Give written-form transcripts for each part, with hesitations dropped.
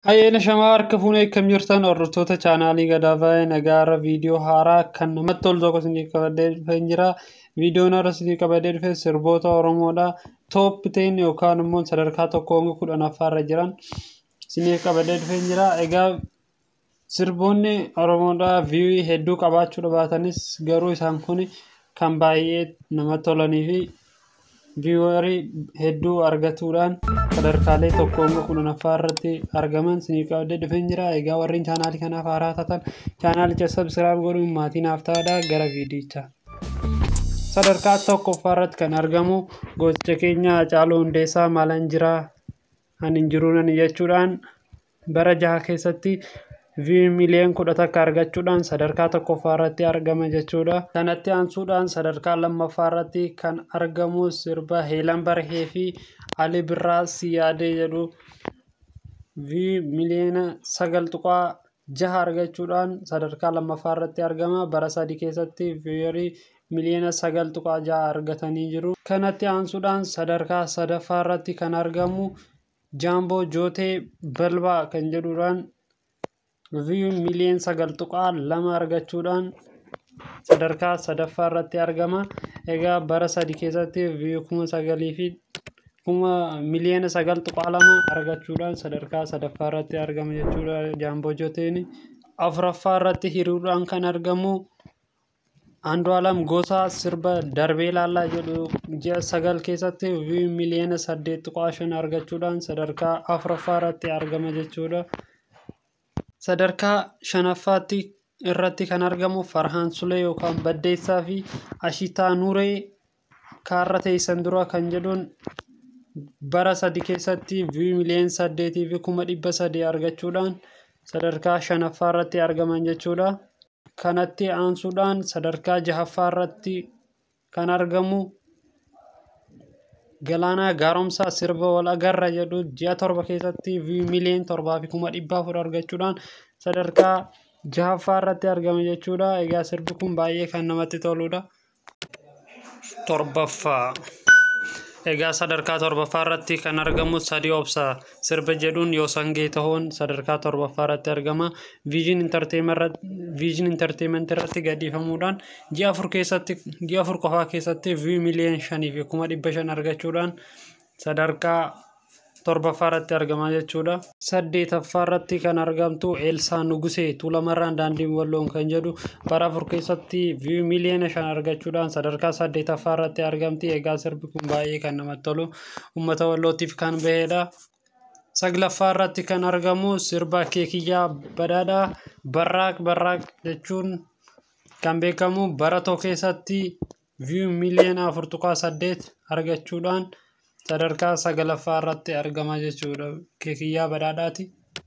Hayyee shamaa harka fuunee akkam jirtan hordoftoota chaanaalii Gadaafaa nagaara viidiyoo haaraa kan namatti tolu tokko isinii qabadee dhufee jira. Viidiyoon har'a isinii qabadee dhufe sirboota Oromoodha. Toop 10 yookaan immoo sadarkaa tokkoo hanga 10ffaarra jiran isinii qabadee dhufee jira. Egaa sirboonni Oromoodha viiyuu hedduu qabaachuu baatanis garuu isaan kun kan baay'ee namatti tolanii fi viiwarii hedduu argatuudhaan sadarkaalee tokko hanga 10ffaarratti argaman isinii qabadee dhufee jira. Egaa warreen chaanaalii kanaaf haaraa taatan chaanaalicha subscribe godhuun maatiin naaf ta'aa gara viidiyichaa. Sadarkaa tokkoffaarratti kan argamu gocha keenya Haacaaluu Hundeessaa maalan jira ani hin jiruun jechuudhaan bara 6 keessatti viiyuu miliyoona 10 takka argachuudhaan sadarkaa tokkoffaarratti argama jechuudha. Kanatti aansuudhaan sadarkaa lammaffaarratti kan argamu sirba Heelan Barhee fi Ali Birraa Si Yaadee jedhu viiyuu miliyoona 9.6 argachuudhaan sadarkaa lammaffaarratti argama. Bara 3 keessatti viiyuurii miliyoona 9.6 argatanii jiru. Kanatti aansuudhaan sadarkaa sadaffaarratti kan argamu Jaamboo Jootee Balbaa kan jedhuudhaan viiyuu miliyoona 9.2 argachuudhaan sadarkaa sadaffaarratti argama. Egaa bara 3 keessatti viiyuu 9,000 fi miliyoona 9.2 argachuudhaan sadarkaa sadaffaarratti argama jechuudha. Jaamboo Jooteen afuraffaarratti hiriiruudhaan kan argamu Andu'aalam Gosaa sirba Darbee Laallaa jedhu ji'a 9 keessatti viiyuu miliyoona 8.5 argachuudhaan sadarkaa afuraffaarratti argama jechuudha. Sadarkaa shanaffaatti irratti kan argamu Farhaan Sulee yookaan Baddeessaa fi Ashitaa Nuuree kaarra teessan dura kan jedhuun bara 3 keessatti viiyuu miliyoona 8 fi 300,000 argachuudhaan sadarkaa shanaffaarratti argaman jechuudha. Kanatti aansuudhaan sadarkaa jahaffaarratti kan argamu Galaanaa Gaaromsaa sirba Wal Agarra jedhu ji'a 7 keessatti viiyuu miliyoona 7 fi 400,000 argachuudhaan sadarkaa jahaffaarratti argama jechuudha. Egaa sirbi kun baay'ee kan namatti toludha. Torbaffaa. Egaa sadarkaa torbaffaarratti kan argamu Sadii Obsaa sirba jedhuun Yoo Sangee Tahoon sadarkaa torbaffaarratti argama. Viijin Entertainment irratti gadhiifamuudhaan ji'a 4 qofaa keessatti viiyuu miliyoona 5 fi 500,000 argachuudhaan sadarkaa torbaffaarratti argama jechuudha. Saddeetaffaarratti kan argamtu Eelsaa Nugusee Tuulamarraan Daandiin Walloon kan jedhu bara 4 keessatti viiyuu miliyoona 5 argachuudhaan sadarkaa saddeetaffaarratti argamti. Egaa sirbi kun baay'ee kan namatti tolu uummata Wallootiif kan bahedha. Saglaffaarratti kan argamu sirba Keekiyyaa Badhaadhaa Barraaq jechuun kan beekamu bara 1 keessatti viiyuu miliyoona 4.8 argachuudhaan sadarkaa 9ffaarratti argama jechuudha. Keekiyyaa Badhaadhaati.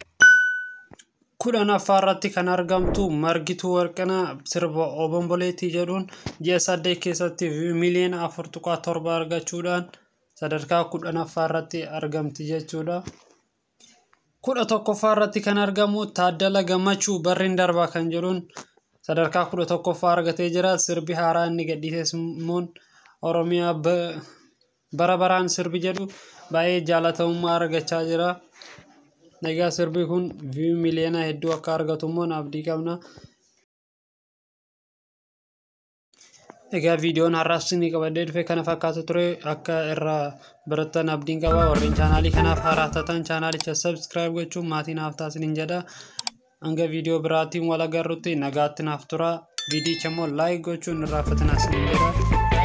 10ffaarratti kan argamtu Margituu Warqinaa sirba Obomboleettii jedhuun ji'a 8 keessatti viiyuu miliyoona 4.7 argachuudhaan sadarkaa 10ffaarratti argamti jechuudha. 11ffaarratti kan argamu Taaddala Gammachuu Barriin Darbaa kan jedhuun sadarkaa 11ffaa argatee jira. Sirbi haaraa inni gadhiise immoo Oromiyaa bara baraan sirbi jedhu baay'ee jaalatamummaa argachaa jira. Egaa sirbi kun viiyuu miliyoona hedduu akka argatu immoo abdii qabna. Egaa viidiyoon har'aaf isinii qabadee dhufe kana fakkaatu ture. Akka irraa barattan abdiin qaba. Warreen chaanaalii kanaaf haaraa taatan chaanaalicha subscribe gochuun maatii naaf taasisaniin jedha. Hanga viidiyoo biraatiin wal agarrutti nagaatti naaf tura. Viidiyicha immoo like gochuun irraa fatanaa isiniin jedha.